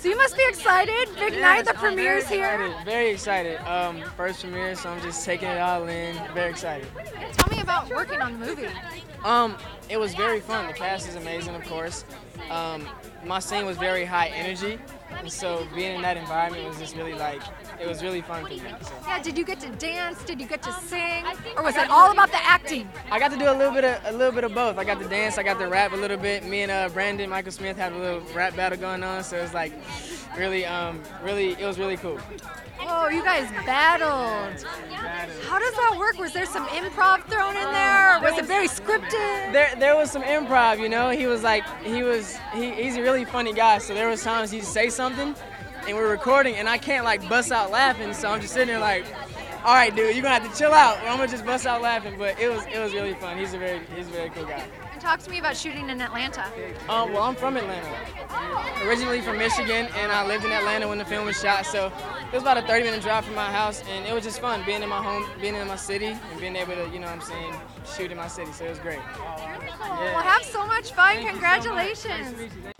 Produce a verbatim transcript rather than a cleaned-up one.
So you must be excited. Big Yes, night. The I'm premiere's very here. excited, Very excited. Um, first premiere, so I'm just taking it all in. Very excited. Tell me about working on the movie. Um, it was very fun. The cast is amazing, of course. Um, my scene was very high energy, and so being in that environment was just really like, it was really fun for me. So. Yeah, did you get to dance? Did you get to sing? Or was it all about the acting? I got to do a little bit of a little bit of both. I got to dance, I got to rap a little bit. Me and uh, Brandon Mychal Smith had a little rap battle going on, so it was like really, um, really, it was really cool. Oh, you guys battled. How does that work? Was there some improv thrown in there? Was it very scripted? There, there was some improv, you know. He was like, he was, he, he's a really funny guy. So there was times he'd say something, and we're recording, and I can't like bust out laughing. So I'm just sitting there like, all right, dude, you're gonna have to chill out, or I'm gonna just bust out laughing. But it was, it was really fun. He's a very, he's a very cool guy. And talk to me about shooting in Atlanta. Um, well, I'm from Atlanta. Originally from Michigan, and I lived in Atlanta when the film was shot. So it was about a thirty minute drive from my house, and it was just fun being in my home, being in my city, and being able to, you know what I'm saying, shoot in my city. So it was great. Yeah. Well, have so much fun. Thank Congratulations. You so much. Nice to meet you.